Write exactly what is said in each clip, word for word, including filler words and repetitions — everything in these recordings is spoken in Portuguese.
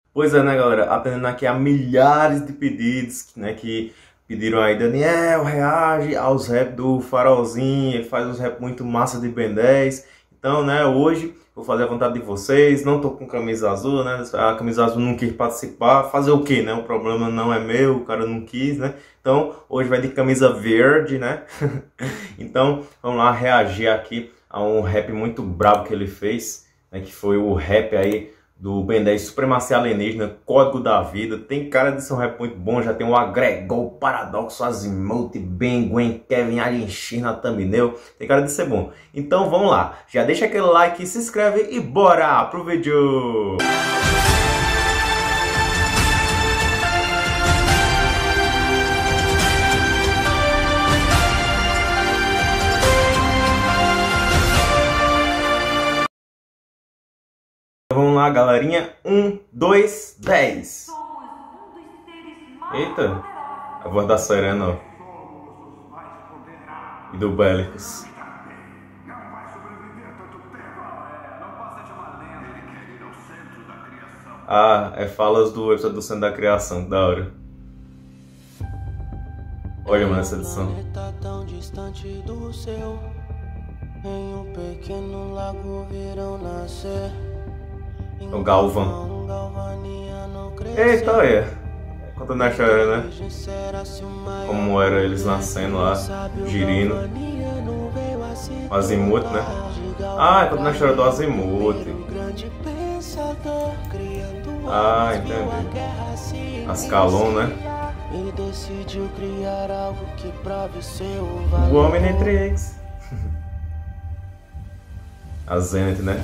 Pois é, né, galera? Atendendo aqui a milhares de pedidos, né, que pediram aí, Daniel, reage aos rap do Farolzinho, ele faz uns rap muito massa de Ben dez. Então, né, hoje vou fazer a vontade de vocês, não tô com camisa azul, né, a camisa azul não quis participar, fazer o quê, né? O problema não é meu, o cara não quis, né? Então, hoje vai de camisa verde, né? Então, vamos lá reagir aqui a um rap muito brabo que ele fez, né, que foi o rap aí do Ben dez, Supremacia Alienígena, Código da Vida. Tem cara de ser um rap muito bom, já tem o Agregol, o Paradoxo, Azimuth, Ben, Gwen, Kevin, Alien X na thumbnail, tem cara de ser bom. Então vamos lá, já deixa aquele like, se inscreve e bora pro vídeo! Vamos lá, galerinha. Um, dois, dez. Eita, a voz da Serena, ó. E do Bélicos. Ah, é falas do episódio do Centro da Criação, da hora. Olha, mano, essa edição. Em um pequeno lago virão nascer. O Galvão. Eita, olha. Contando a história, né? Como era eles nascendo lá, Girino. O Azimuth, né? Ah, é contando a história do Azimuth. Ah, entendi. Ascalon, né? O Omnitrix. A Zenith, né?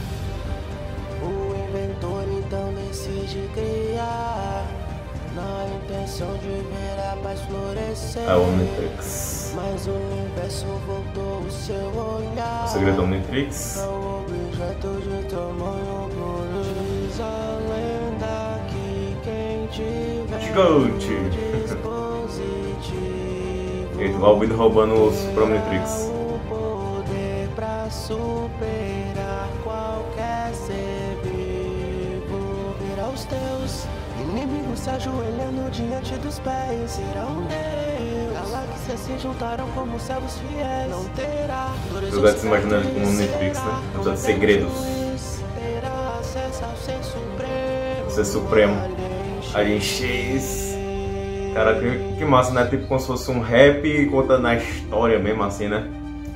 De criar, na intenção de ver a paz florescer. A Omnitrix. Mas o universo voltou o seu olhar. O segredo da Omnitrix. É o objeto de tamanho por diz a lenda que quem tiver dispositivo. Eita, o Albino roubando os pro Omnitrix. O poder pra superar qualquer ser vivo. Os teus inimigos se ajoelhando diante dos pés. Serão Deus. Galáxias se juntaram como servos fiéis. Não terá. Os gatos se imaginando como um Netflix, né? Episódio de segredos. Terá acesso ao ser supremo. Ser supremo. Alien X. Cara, que, que massa, né? Tipo como se fosse um rap contando a história mesmo, assim, né?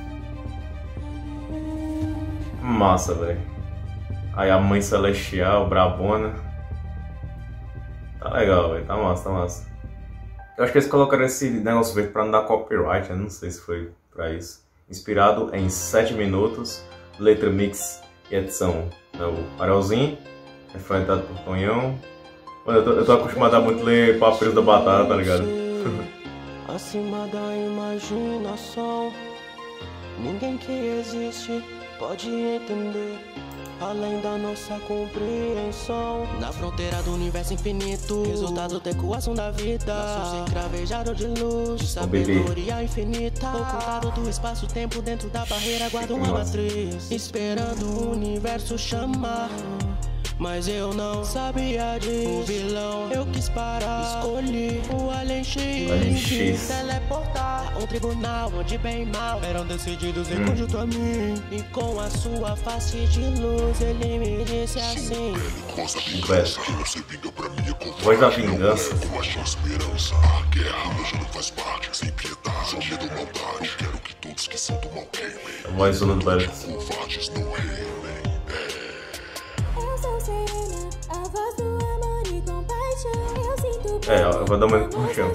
Massa, velho. Aí a Mãe Celestial, brabona. Tá legal, velho. Tá massa, tá massa. Eu acho que eles colocaram esse negócio verde pra não dar copyright, né? Não sei se foi pra isso. Inspirado em sete minutos, letra, mix e edição. É o Farolzinho, referentado por Tonhão. Mano, eu tô, eu tô acostumado a muito ler Papiros da Batata, tá ligado? Acima da imaginação, ninguém que existe pode entender. Além da nossa compreensão, na fronteira do universo infinito, resultado da equação da vida, nossos encravejados de luz, de sabedoria infinita, ocultado do espaço-tempo dentro da barreira, guarda uma matriz, esperando o universo chamar. Mas eu não sabia disso. O vilão eu quis parar. Escolhi o Alien X. Alien X. Teleportar a um tribunal onde bem e mal eram decididos em conjunto a mim. E com a sua face de luz ele me disse assim: voz da vingança. Com a sua esperança, a guerra já não faz parte. Sem piedade, medo, maldade. Eu quero que todos que são do mal queimem. A voz do Velho. Covardes não reinem. É, eu vou dar uma puxão.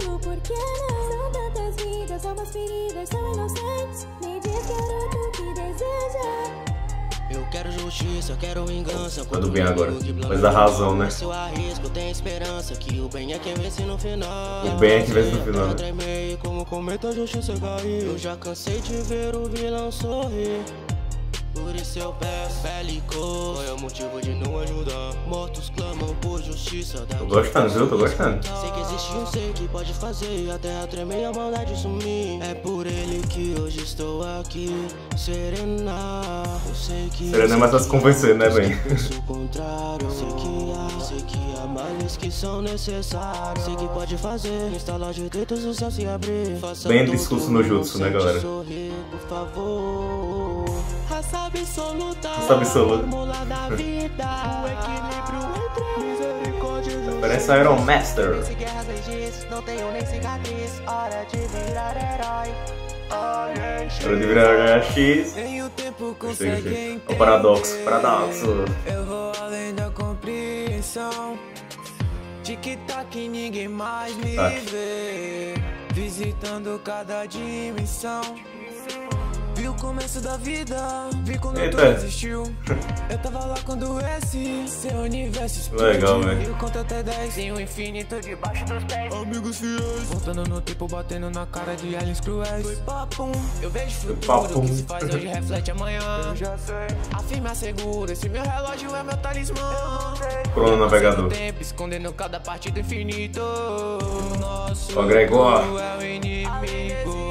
Eu quero justiça, eu quero vingança. Tá do bem agora, mas da razão, né? Se eu arrisco, tenho esperança que o bem é quem vence no final. O bem é quem vence no final, né? Como cometa a justiça cair. Eu já cansei de ver o vilão sorrir. Por isso eu peço bélicos. Qual é o motivo de não ajudar? Mortos clamam por justiça. Tô gostando, viu? Tô gostando. Sei que existe um ser que pode fazer a terra tremer e a maldade sumir. É por ele que hoje estou aqui. Serena. Eu sei que Serena é mais pra se convencer, né, bem? Eu sei que a, sei que a detalhes que são necessários. Sei que pode fazer, instalar de dedos o céu se abrir. Bem discurso no jutsu, né, galera? Sorrir, por favor. Raça absoluta, Raça absoluta. fórmula da vida. O equilíbrio entre misericórdia e justiça. Parece Iron Master. Vence guerras legis, não tenho nem cicatriz. Hora de virar herói. Hora de virar X. Nem o tempo consegue O paradoxo, paradoxo. Eu vou além da compreensão. Tic-tac, ninguém mais me Tá. vê. Visitando cada dimensão. Vi o começo da vida, vi quando Eita. tudo existiu. Eu tava lá quando esse seu universo explodiu. Legal, velho. Eu conto até dez, tem o infinito debaixo dos pés. Amigos fiéis, voltando no tempo, batendo na cara de aliens cruéis. Foi papum, eu vejo futuro, papum. que se faz hoje reflete amanhã. Eu já sei, afirme assegura, esse meu relógio é meu talismã. Crononavegador. Tempo, escondendo cada parte do infinito. Nosso Ó, Gregor. é o inimigo.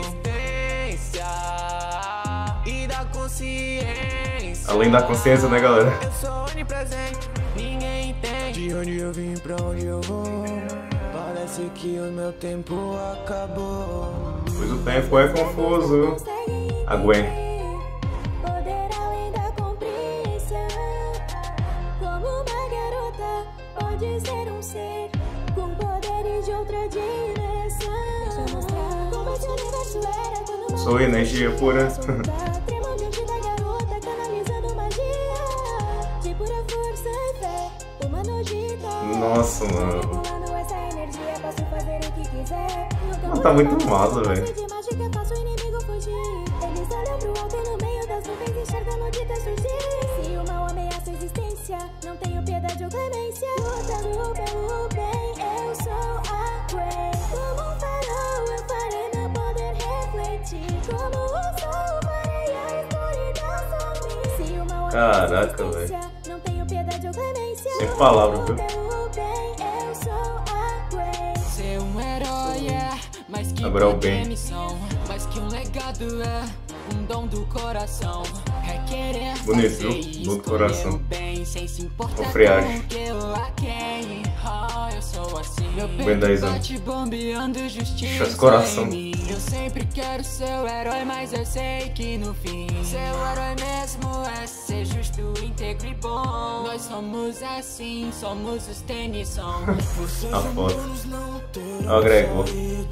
E da consciência. Além da consciência, né, galera? Eu sou onipresente, ninguém entende. De onde eu vim, pra onde eu vou. Parece que o meu tempo acabou. Pois o tempo é confuso. A Gwen. Poder além da compreensão. Como uma garota, pode ser um ser com poderes de outra dimensão. Como esse universo era quando uma Sou energia pura. tremo diante da garota, canalizando magia de pura força e fé. Uma nojita. Nossa, mano. Regulando essa energia, posso fazer o que quiser. Mano, tá muito massa, velho. De mágica, faço o inimigo fugir. Eles olham pro alto no meio das nuvens, enxergam o dita surgir. Se o mal ameaça a existência, não tenho piedade ou clemência. Lutando pelo bem, eu sou a Gwen. Como um farol, eu farei meu poder refletir. Como o sol, farei a escuridão sumir. Se o mal Caraca, ameaça a existência, não tenho piedade ou clemência. Sem palavras, viu? Pelo bem, eu sou a Gwen. Ser um herói é mais que Agora é o qualquer bem. missão, mais que um legado é um dom do coração. É querer Bonito, fazer viu? e Dom do escolher coração. o bem, sem se importar Com friagem. com o que eu a quem. Ah, eu sou assim. Meu Bem peito dez anos. bate bombeando justiça Faz coração. em mim. Eu sempre quero ser o herói, mas eu sei que no fim ser o herói mesmo é ser justo, íntegro e bom. Nós somos assim, somos os tênis são. A foto. Ó, Gregor.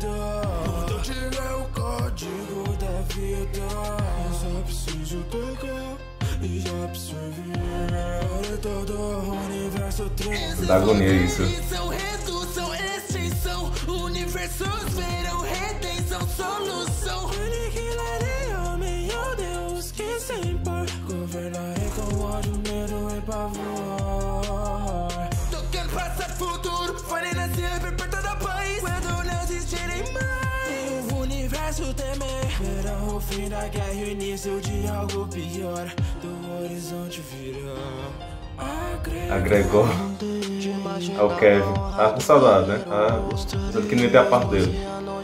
É o código da vida. Eu só preciso tocar e já absorver todo o universo. Dá agonia isso. Extinção, redução, extinção. Universos verão redenção, solução. Ele que lhe homem, oh Deus, que sem par. Governa com ódio, medo e pavor. Tocando passado, futuro. Farei nascer perto da paz. Quando não existirem mais. O universo temer. Verá o fim da guerra e o início de algo pior. Do horizonte virá. Agregou. É o Kevin. Tá com saudade, né? Tá pensando que não ia ter a parte dele.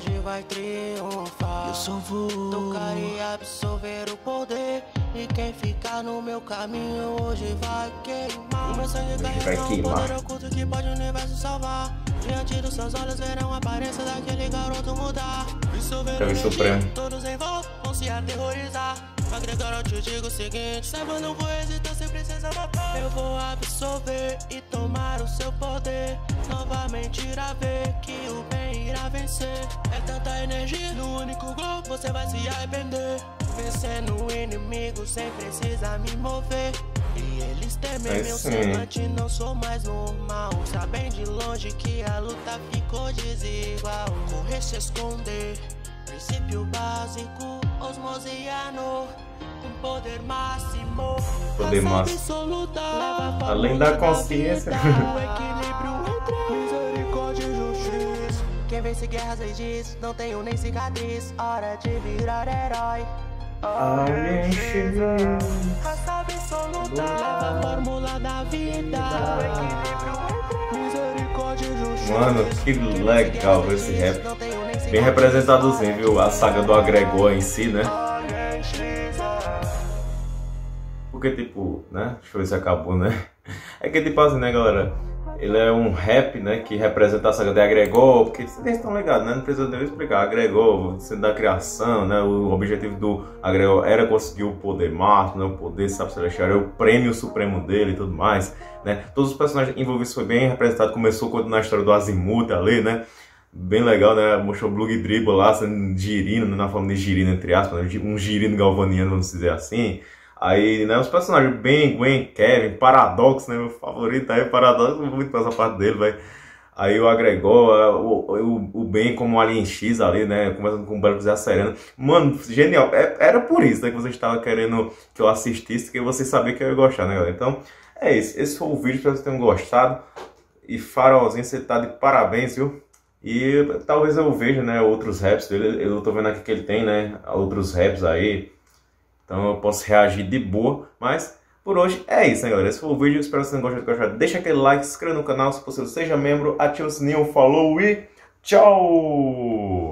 Eu só vou tocar e absorver o poder. E quem ficar no meu caminho hoje vai queimar. O meu sangue Vai carrega um queimar. poder oculto que pode o universo salvar. Diante dos seus olhos verão a aparência daquele garoto mudar. Kevin Supremo. Todos em volta vão se aterrorizar. Agregar, eu te digo o seguinte: saiba, não vou hesitar, você precisa matar. Eu vou absorver e tomar o seu poder. Novamente irá ver que o bem irá vencer. É tanta energia no único gol, você vai se arrepender. Vencendo o inimigo sem precisar me mover. E eles temem É meu sim. semblante, não sou mais normal. Sabem de longe que a luta ficou desigual. Correr, se esconder, princípio básico, osmosiano, com poder máximo. Poder Raça máximo. absoluta, leva a Além da fórmula consciência. vida. O equilíbrio entre misericórdia e justiça. Quem vence guerras legis, não tenho nem cicatriz. Hora de virar herói. Alguém chegou. Raça absoluta, leva a fórmula da vida. O equilíbrio entre misericórdia e justiça. Mano, que legal esse rap. Bem representadozinho, viu? A saga do Agregor em si, né? Porque, tipo, né? Deixa eu ver se acabou, né? É que, tipo assim, né, galera? Ele é um rap, né, que representa a saga de Agregor, porque vocês estão ligados, né, não precisa nem explicar. Agregor, sendo da criação, né, o objetivo do Agregor era conseguir o poder máximo, né, o poder sabe celestial, era o prêmio supremo dele e tudo mais, né. Todos os personagens envolvidos foi bem representado, começou na história do Azimuth ali, né, bem legal, né, mostrou o Blue Dribble lá, sendo girino, né, na forma de girino, entre aspas, né, um girino galvaniano, vamos dizer assim. Aí, né, os personagens, Ben, Gwen, Kevin, Paradox, né, meu favorito aí, Paradox, muito pra essa parte dele, velho. Aí o Agregor, o, o, o Ben como Alien X ali, né, começando com o Belo Zé Serena. Mano, genial, é, era por isso, né, que você estava querendo que eu assistisse, que você sabia que eu ia gostar, né, galera. Então, é isso, esse foi o vídeo, espero que vocês tenham gostado. E Farolzinho, você tá de parabéns, viu? E talvez eu veja, né, outros raps dele, eu tô vendo aqui que ele tem, né, outros raps aí. Então eu posso reagir de boa, mas por hoje é isso, né, galera? Esse foi o vídeo, espero que vocês tenham gostado. Deixa aquele like, se inscreva no canal, se possível seja membro, ative o sininho, falou e tchau!